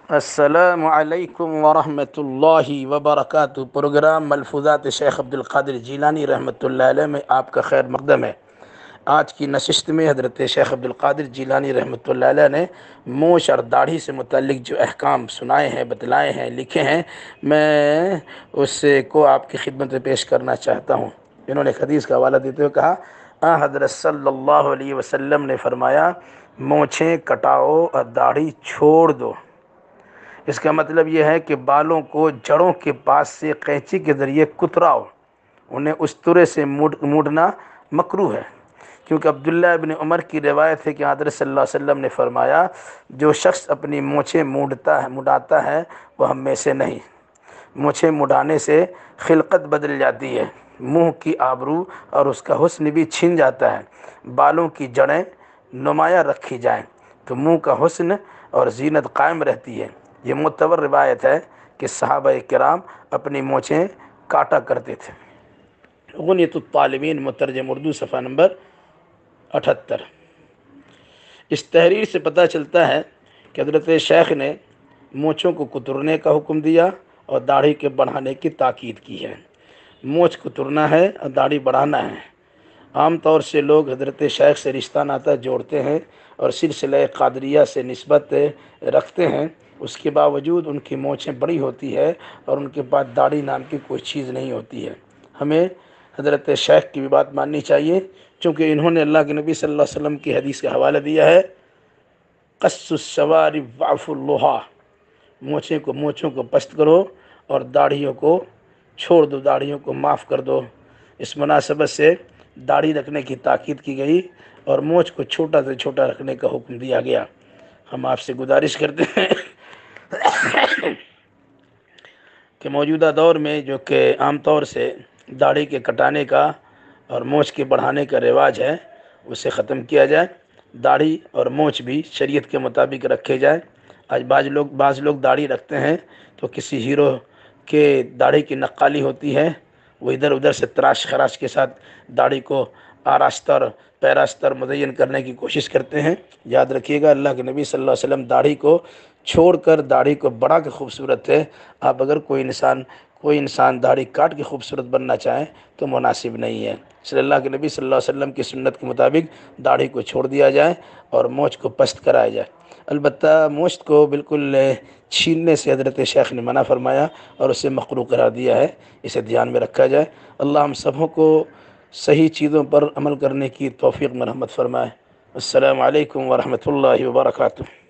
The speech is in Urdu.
السلام علیکم ورحمۃ اللہ وبرکاتہ۔ پروگرام ملفوظات شیخ عبد القادر جیلانی رحمۃ اللہ علیہ میں آپ کا خیر مقدم ہے۔ آج کی نشست میں حضرت شیخ عبد القادر جیلانی رحمۃ اللہ علیہ نے مونچھ اور داڑھی سے متعلق جو احکام سنائے ہیں، بتلائے ہیں، لکھے ہیں، میں اس کو آپ کی خدمت میں پیش کرنا چاہتا ہوں۔ انہوں نے حدیث کا حوالہ دیتے ہوئے کہا، حضرت صلی اللہ علیہ وسلم نے فرمایا، مونچھیں کٹاؤ اور داڑھی چھوڑ دو۔ اس کا مطلب یہ ہے کہ بالوں کو جڑوں کے پاس سے قینچی کے ذریعے کتراؤ، انہیں استرے سے موڑنا مکروہ ہے، کیونکہ عبداللہ ابن عمر کی روایت ہے کہ حضرت صلی اللہ علیہ وسلم نے فرمایا، جو شخص اپنی مونچھیں مڈاتا ہے وہ ہم میں سے نہیں۔ مونچھیں مڈانے سے خلقت بدل جاتی ہے، منہ کی آبرو اور اس کا حسن بھی چھن جاتا ہے۔ بالوں کی جڑیں نمایاں رکھی جائیں تو منہ کا حسن اور زینت قائم رہتی ہے۔ یہ معتبر روایت ہے کہ صحابہ کرام اپنی مونچھیں کاٹا کرتے تھے۔ غنیۃ الطالبین مترجم اردو صفحہ نمبر 78۔ اس تحریر سے پتہ چلتا ہے کہ حضرت شیخ نے مونچھوں کو کترنے کا حکم دیا اور داڑھی کے بڑھانے کی تاکید کی ہے۔ مونچھ کترنا ہے اور داڑھی بڑھانا ہے۔ عام طور سے لوگ حضرت شیخ سے رشتہ ناتا جوڑتے ہیں اور سلسلہ قادریہ سے نسبت رکھتے ہیں، اس کے باوجود ان کی مونچھیں بڑی ہوتی ہے اور ان کے پاس داڑھی نام کی کوئی چیز نہیں ہوتی ہے۔ ہمیں حضرت شیخ کی بھی بات ماننی چاہیے، چونکہ انہوں نے اللہ کے نبی صلی اللہ علیہ وسلم کی حدیث کا حوالہ دیا ہے، قص الشوارب وعف اللحیٰ، مونچھوں کو پست کرو اور داڑھیوں کو چھوڑ دو، داڑھیوں کو معاف کر دو۔ اس مناسبت سے داڑھی رکھنے کی تاکید کی گئی اور مونچھ کو چھوٹا سے چھوٹا رکھنے کا حکم دیا گیا۔ ہم آپ سے گزارش کرتے ہیں کہ موجودہ دور میں جو کہ عام طور سے داڑھی کے کٹانے کا اور مونچھ کے بڑھانے کا رواج ہے، اسے ختم کیا جائے۔ داڑھی اور مونچھ بھی شریعت کے مطابق رکھے جائیں۔ آج بعض لوگ داڑھی رکھتے ہیں تو کسی ہیرو کے داڑھی کی نقالی ہوتی ہے، وہ ادھر ادھر سے تراش خراش کے ساتھ داڑھی کو آراستہ پیراستہ مزین کرنے کی کوشش کرتے ہیں۔ یاد رکھیے گا، اللہ کے نبی صلی اللہ علیہ وسلم داڑھی کو چھوڑ کر داڑھی کو بڑھا کے خوبصورت ہے۔ آپ اگر کوئی انسان داڑھی کاٹ کے خوبصورت بننا چاہیں تو مناسب نہیں ہے۔ اس لیے اللہ کے نبی صلی اللہ علیہ وسلم کی سنت کے مطابق داڑھی کو چھوڑ دیا جائے اور مونچھ کو پست کرایا جائے۔ البتہ مونچھ کو بالکل چھیننے سے حضرت شیخ نے منع فرمایا اور اسے مکروہ قرار دیا ہے، اسے دھیان میں رکھا جائے۔ اللہ ہم سبوں کو صحیح چیزوں پر عمل کرنے کی توفیق مرحمت فرمائے۔ السلام علیکم ورحمۃ اللہ وبرکاتہ۔